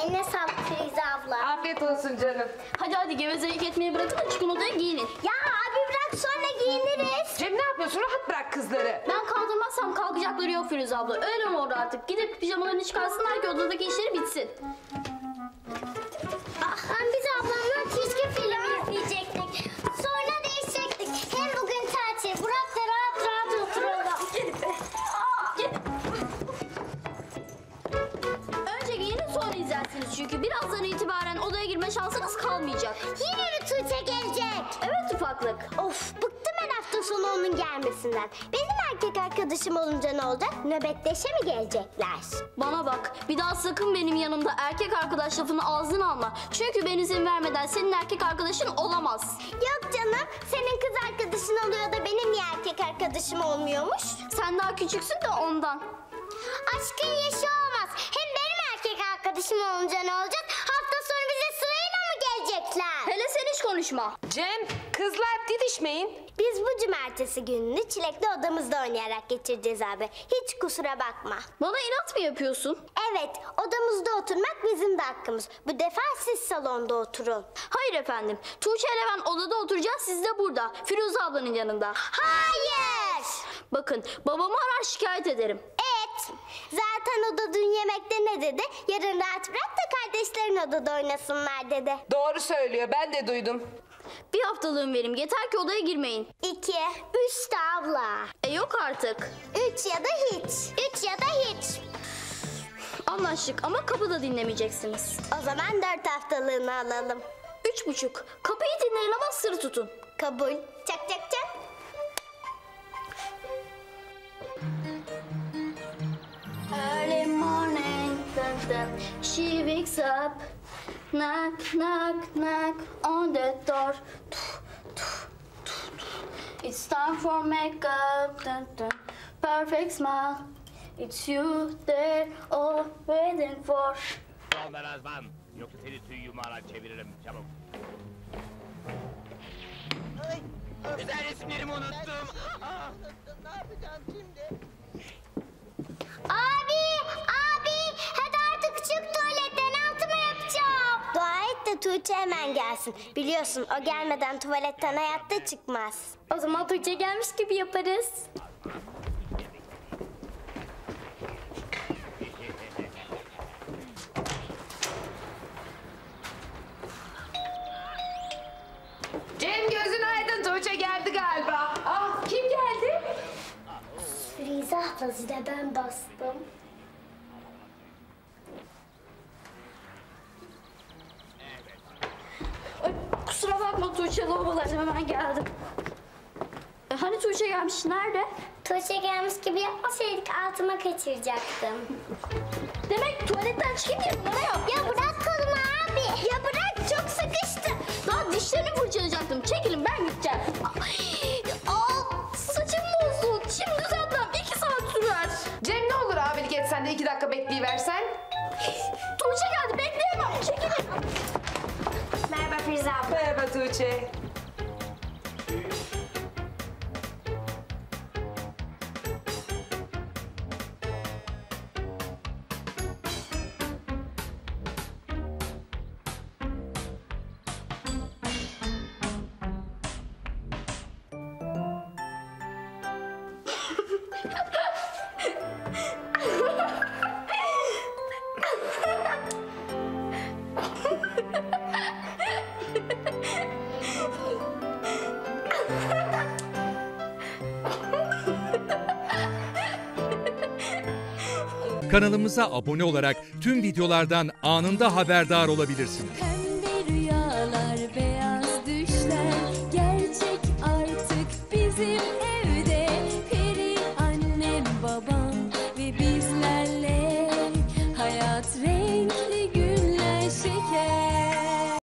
Eline sağlık Firuze abla. Afiyet olsun canım. Hadi gevezelik etmeyi bırakın da çıkın odaya giyinin. Ya abi bırak sonra giyiniriz. Cem ne yapıyorsun? Rahat bırak kızları. Ben kaldırmazsam kalkacakları yok Firuze abla. Öyle mi oldu artık? Gidip pijamalarını çıkarsınlar ki odadaki işleri bitsin. Biz ablamla çizgi film izleyecektik. Sonra değişecektik. Hem bugün tatil. Bırak da rahat rahat oturalım. Gidin be. Önce giyinin sonra izlersiniz çünkü birazdan itibaren odaya girme şansınız kalmayacak. Yine mi Tuğçe gelecek? Evet ufaklık. Of bıktım her hafta sonu onun gelmesinden. Benim erkek arkadaşım olunca ne olacak? Nöbetleşe mi gelecekler? Bana bak, bir daha sakın benim yanımda erkek arkadaş lafını ağzına alma. Çünkü ben izin vermeden senin erkek arkadaşın olamaz. Yok canım, senin kız arkadaşın oluyor da benim niye erkek arkadaşım olmuyormuş? Sen daha küçüksün de ondan. Aşkın yaşı olmaz. Hem benim erkek arkadaşım olunca ne olacak? Hafta sonu bize sırayla mı gelecekler? Hele sen hiç konuşma. Cem, kızlar didişmeyin. Biz bu cumartesi gününü Çilek'le odamızda oynayarak geçireceğiz abi. Hiç kusura bakma. Bana inat mı yapıyorsun? Evet, odamızda oturmak bizim de hakkımız. Bu defa siz salonda oturun. Hayır efendim. Tuğçe ile ben odada oturacağız, siz de burada. Firuze ablanın yanında. Hayır! Bakın, babamı arar şikayet ederim. Evet. Zaten o da dün yemekte ne dedi? Yarın rahat bırak da kardeşlerin odada oynasınlar dedi. Doğru söylüyor, ben de duydum. Bir haftalığım verim, yeter ki odaya girmeyin. 2, 3 de abla. Yok artık. 3 ya da hiç. 3 ya da hiç. Anlaştık ama kapıda dinlemeyeceksiniz. O zaman 4 haftalığını alalım. 3,5. Kapıyı dinleyin ama sır tutun. Kabul. Çak çak çak. Early morning, dun dun, she wakes up. Knock, knock, knock on the door. It's time for makeup, dun dun. Perfect smile. It's you they're all waiting for. Ondan azman. Yoksa seni tüy yumağına çeviririm çabuk. Güzel resimlerimi unuttum. Ne yapacağım şimdi? Abi hadi artık çık tuvaletten altıma yapacağım. Dua et de Tuğçe hemen gelsin. Biliyorsun o gelmeden tuvaletten hayatta çıkmaz. O zaman Tuğçe gelmiş gibi yaparız. Cem gözün aydın, Tuğçe geldi galiba. Ah, kim geldi? Firuze abla zile ben bastım. Ay, kusura bakma Tuğçe, lavabolarım hemen geldim. Hani Tuğçe gelmiş, nerede? Tuğçe gelmiş gibi yapmasaydık altıma kaçıracaktım. Demek tuvaletten çıkayım diye numara yap. Ya bırak kolumu abi. Ya bırak çok sıkıştı. Daha dişlerini fırçalayacaktım. Çekilin, ben gideceğim. Saçım bozuldu. Şimdi düzeltmem 2 saat sürer. Cem ne olur abilik etsen de 2 dakika bekleyiversen. Tuğçe geldi, bekleyemem. Çekilin. Merhaba Firuze abla. Merhaba Tuğçe. Kanalımıza abone olarak tüm videolardan anında haberdar olabilirsiniz.